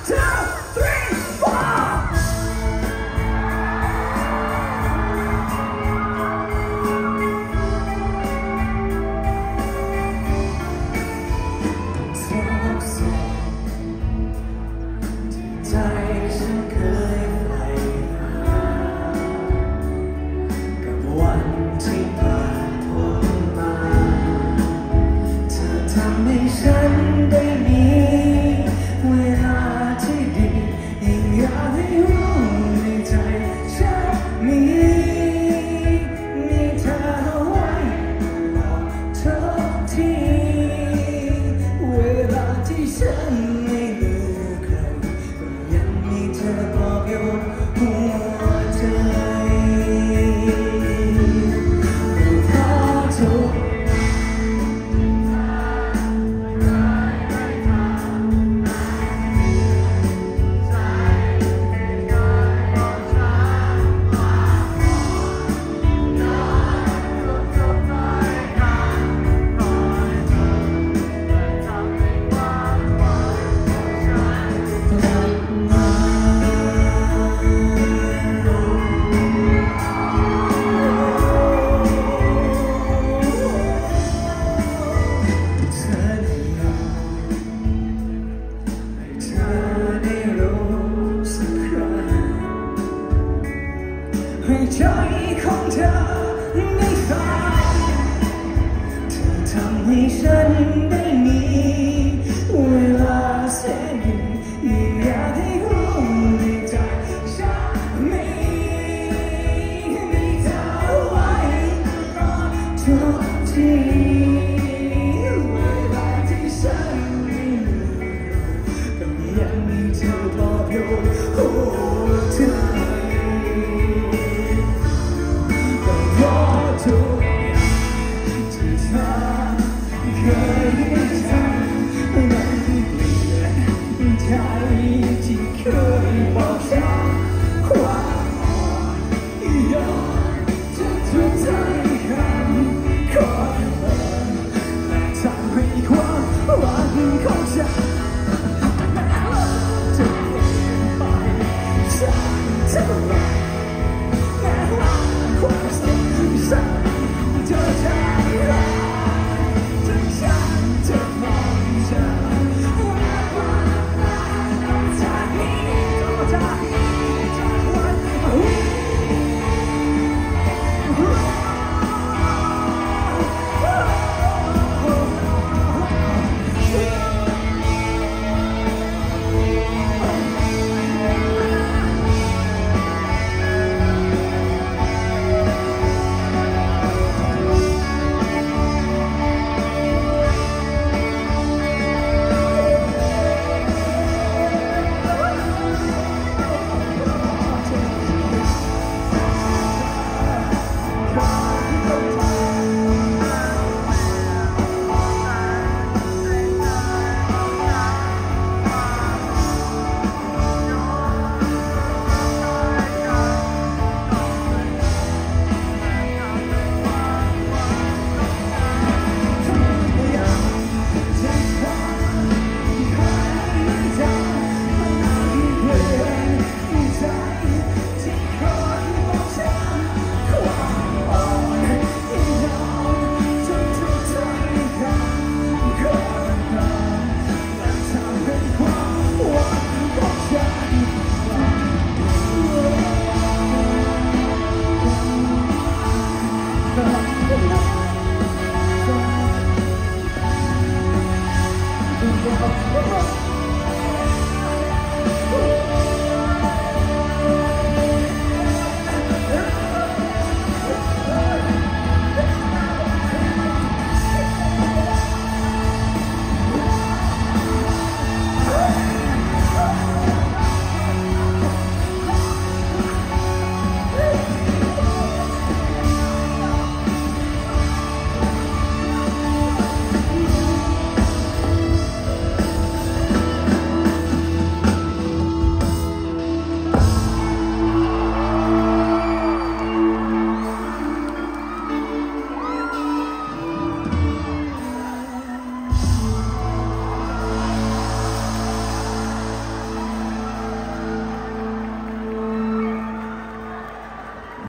ฉันได้มีเวลาที่ดียิ่งอยากให้รู้ในใจฉันมีเธอไว้ตลอดทุกทีเวลาที่ฉันไม่เหลือใครก็ยังมีเธอปลอบโยนหัวใจเพราะทุกให้ใจของเธอได้ฟังเธอทำให้ฉันได้มีเวลาแสนดียิ่งอยากให้รู้ในใจฉันมีเธอไว้ตลอดทุกทีเวลาที่ฉันไม่อยู่ก็ยังมีเธอปลอบโยนหัวใจทุกอย่างที่เธอเคยทำมันเปลี่ยนใจที่เคยบอกฉัน